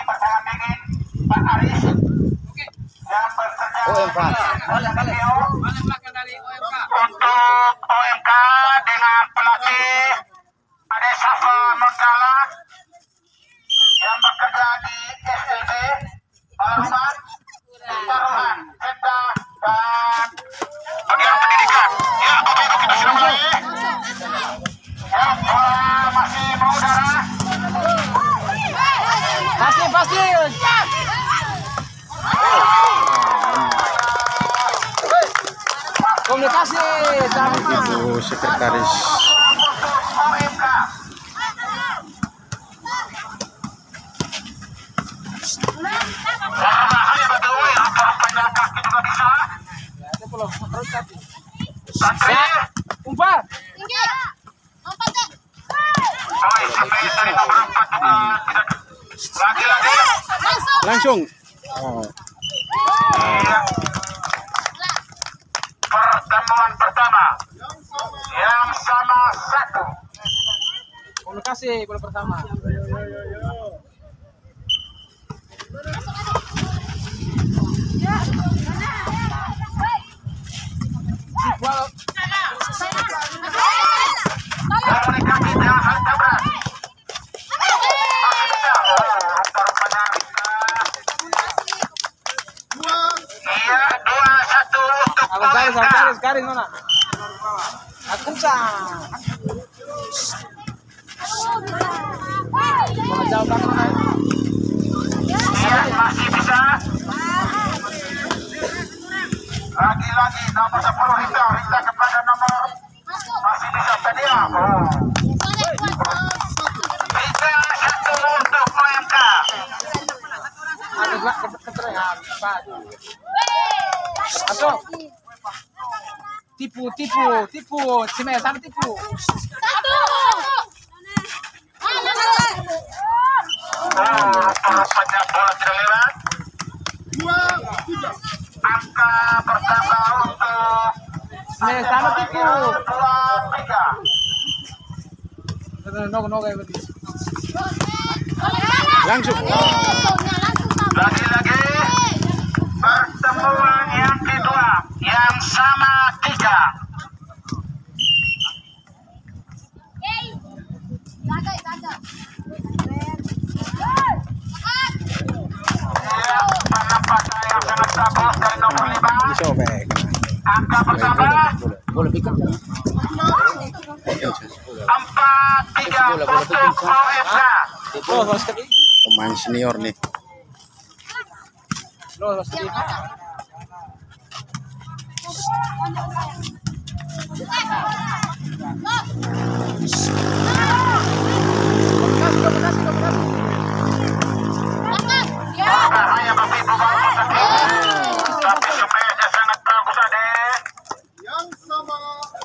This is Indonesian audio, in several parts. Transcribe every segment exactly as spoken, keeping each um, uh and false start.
pasangan dingin Pak Aris yang bekerja O M K. untuk O M K dengan pelatih Ade Safa Nurdala yang bekerja di S L B Baruman, Taruhan, Cenda dan bagian pendidikan. Ya, Bapak Ibu kita sudah mulai. Ya, bola masih mengudara. Pasir, pasir. Komunikasi. Ibu sekretaris. O M K. Bahaya bagi Uwe, rupanya kaki juga bisa. Santri. Umpan. Tinggi. Lompat deh. Baik, sampai dari nomor empat juga tidak. Lagi-lagi. Langsung. Langsung. Oh. Iya. Pertemuan pertama yang sama satu. Komunikasi bola pertama. Bola Komunikasi jangan saling tabrak. Masih bisa. Oh, rupanya bisa. Iya, dua satu untuk Aku garis, O M K. garis, garis mana? Aku sang. Bola jauh belakang mana? Iya, masih bisa. Lagi-lagi nomor sepuluh Rita, Rita kepada nomor masih bisa Tania. Oh. Tiga satu untuk O M K. Ada belak keterangan. Masuk. Tipu, tipu, tipu. Cime, sana tipu. Satu. Oh, rupanya bola tidak lewat. Angka pertama untuk Cime, sana tipu. dua tiga. Nogo, nogo ya berarti. Langsung. Lagi-lagi pertemuan yang kedua yang sama tiga. Ya, penampakan yang sangat bagus dari nomor lima. Disobek. Angka pertama Bola pikir. empat tiga untuk O M K. Oh, lolos sekali. Pemain senior nih. Lolos sekali. Komunikasi, komunikasi, komunikasi. Bahaya Bapak Ibu kalau sakit. Tapi supaya sangat bagus ada. Yang sama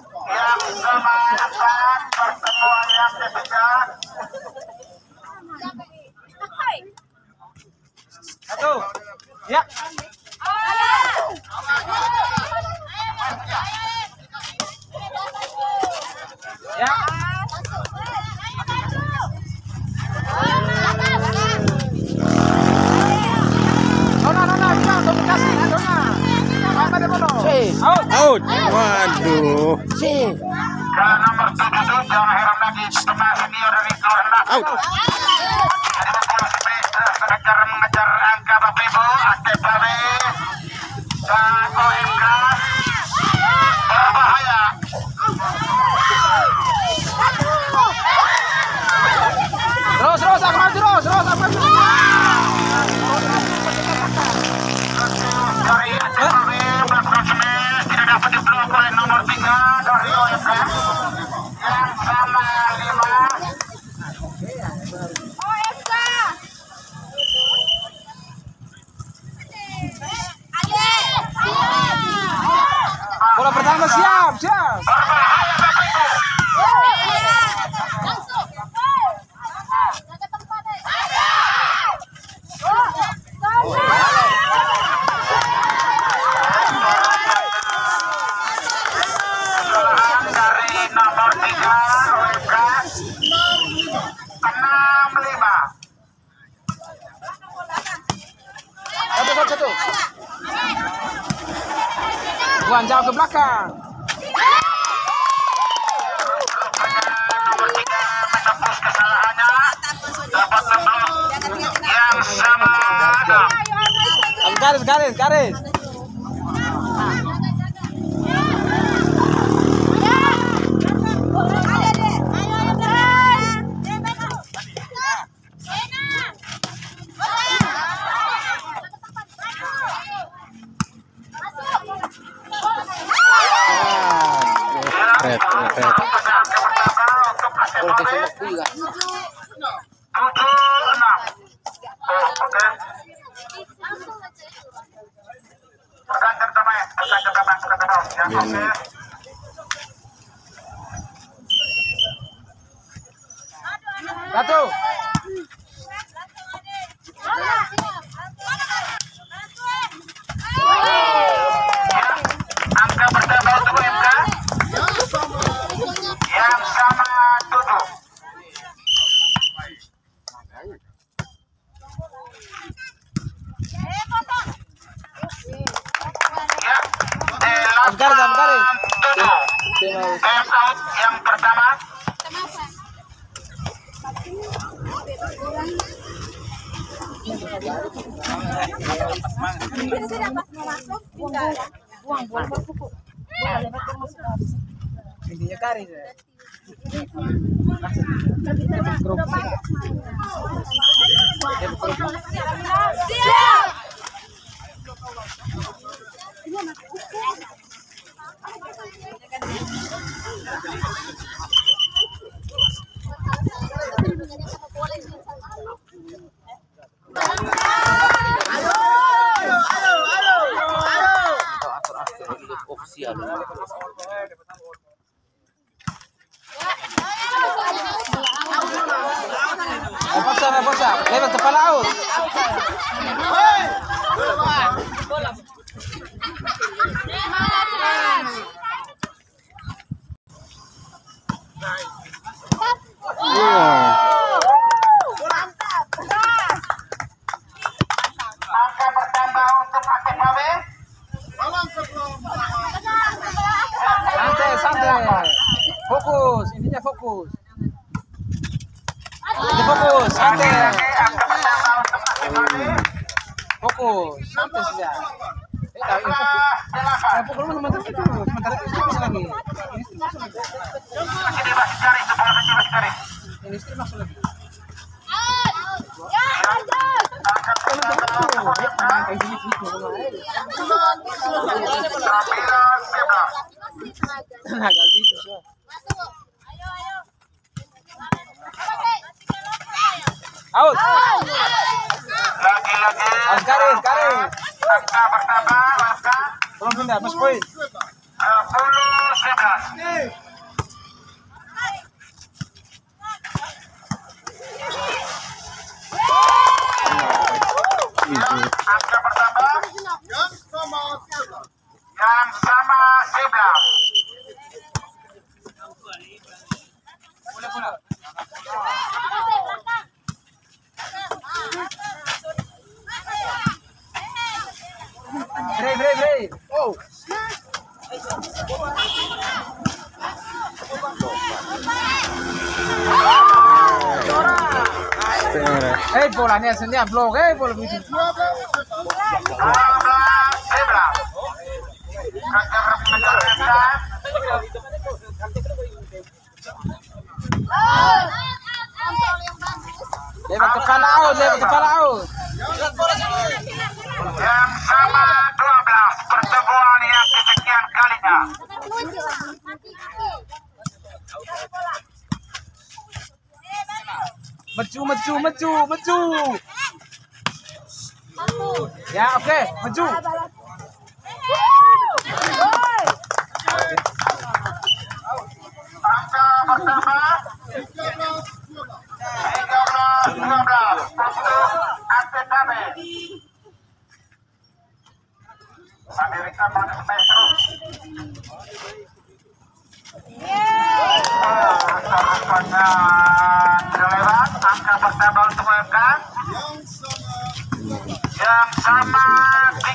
empat pertemuan yang ketiga. Satu. Ya. Ya. Nona, nona, kita komunikasi, nona. Apa dia bola? Out. Out. Waduh. Si. Ke nomor tujuh tuh jangan heran lagi pemain senior dari Kelurahan. Out. Jadi bola space terus mengejar mengejar angka Bapak Ibu. Aktif Babe dan O M K berbahaya. Terus, terus, aku maju terus, terus, aku maju. Dari Aktif Babe melakukan smash tidak dapat diblok oleh nomor tiga dari O M K yang sama lima. O M K Buan jauh ke belakang. Nomor tiga menembus kesalahannya, dapat memblok yang sama. Garis, garis, garis. Red, red. Ini. Satu. Angka bertambah untuk M K yang sama tujuh. Ya, Garis, garis. tujuh. Time out yang pertama. Intinya garis. Paksa, paksa. Lewat kepala out. Angka bertambah untuk A T K B. Santai, santai. Fokus, intinya fokus. Ini fokus, santai. Angka bertambah untuk A T K B. Fokus, santai saja. Eh, tahu ini fokus. Eh, pukul mana itu? Sementara itu fokus lagi. Ini istri masuk lagi. Masih dibahas cari itu bola masih dibahas cari. Ini istri masuk lagi. Angka bertambah untuk M K Kayak gini, gini, gini. sembilan sebelas. Agak gitu, so. Out. Lagi-lagi. Out, garis, garis. Angka bertambah, angka Belum pindah, mas poin. sepuluh sebelas. Angka bertambah yang sama sebelas. Boleh, boleh. Break, break, break. Oh. Eh, bolanya sendiri blok, eh, bola begitu. dua belas sebelas. Angka mengejar Lewat kepala out, lewat kepala out. yang sama dua belas. Pertemuan yang kesekian kalinya. Maju, maju, maju, maju. Ya, oke, maju. Angka pertama tiga belas dua belas untuk A T K B. Amerika masuk terus. Rupanya tidak lewat. Angka pertama untuk M K yang sama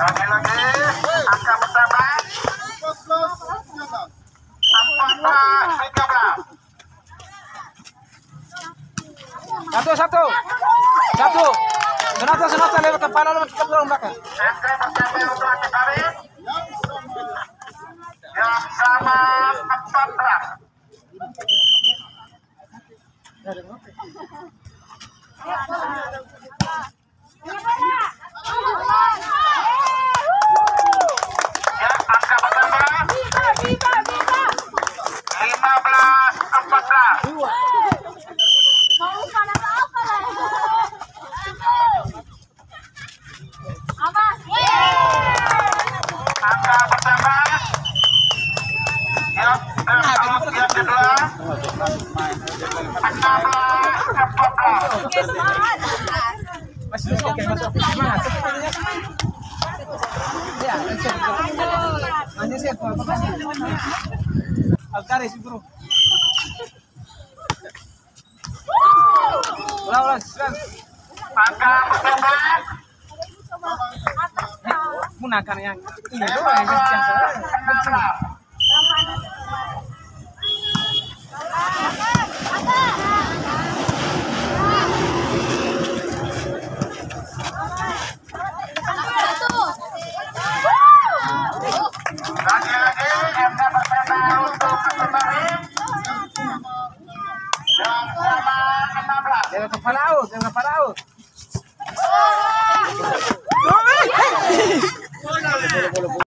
Lagi-lagi angka pertama empat belas tiga belas. Satu, satu. Satu. Sonata, sonata lewat kepala lewat ke belakang belakang. Angka pertama untuk Ati Babe yang sama empat belas. Ya, angka pertama lima belas empat belas. Angka pertama yang yang yang kedua enam belas empat belas. Masih oke, masuk. Gimana? Ya, lanjut. Lanjut sih, apa? Alkaris, bro. Ulah, ulah, silakan. Angka pertama Gunakan yang ini doang yang kencang saja. Kencang. lagi-lagi angka pertama untuk Ati Babe yang sama enam belas. Jangan kepala out, jangan kepala out.